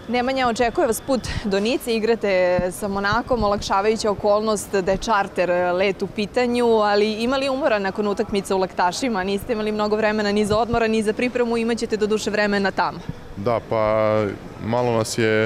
Nemanja, očekuje vas put do Nice, igrate sa Monakom, olakšavajuća okolnost da je čarter let u pitanju, ali ima li umora nakon utakmice u Laktašima? Niste imali mnogo vremena ni za odmora, ni za pripremu, imaćete do duše vremena tamo. Da, pa malo nas je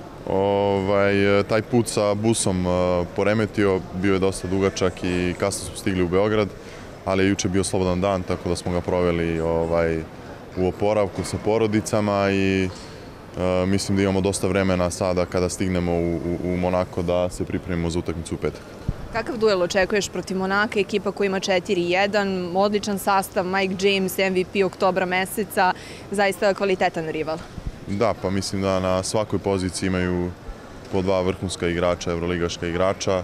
taj put sa busom poremetio, bio je dosta dugačak i kasno smo stigli u Beograd, ali je juče bio slobodan dan, tako da smo ga proveli u oporavku sa porodicama i mislim da imamo dosta vremena sada kada stignemo u Monako da se pripremimo za utakmicu u petak. Kakav duel očekuješ protiv Monaka, ekipa koja ima 4-1, odličan sastav, Mike James, MVP oktobra meseca, zaista kvalitetan rival? Da, pa mislim da na svakoj poziciji imaju po dva vrhunska igrača, evroligaška igrača.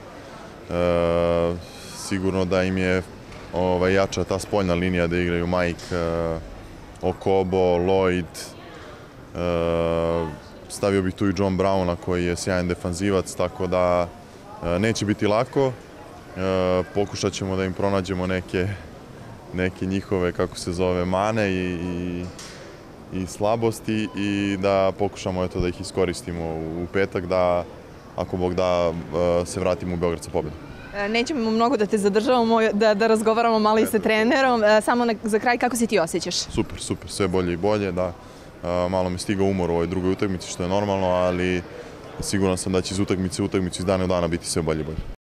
Sigurno da im je jača ta spoljna linija da igraju Mike, Okobo, Lloyd. Stavio bih tu i John Browna koji je sjajan defanzivac, tako da neće biti lako. Pokušat ćemo da im pronađemo neke njihove, kako se zove, mane i slabosti i da pokušamo da ih iskoristimo u petak, da ako Bog da se vratimo u Beograd sa pobedom. Nećemo mnogo da te zadržavamo, da razgovaramo malo i sa trenerom. Samo za kraj, kako se ti osjećaš? Super, super, sve bolje i bolje, da. Malo mi stigao umor u ovoj drugoj utakmici, što je normalno, ali siguran sam da će iz utakmice u utakmicu iz dana u dana biti sve bolje i bolje.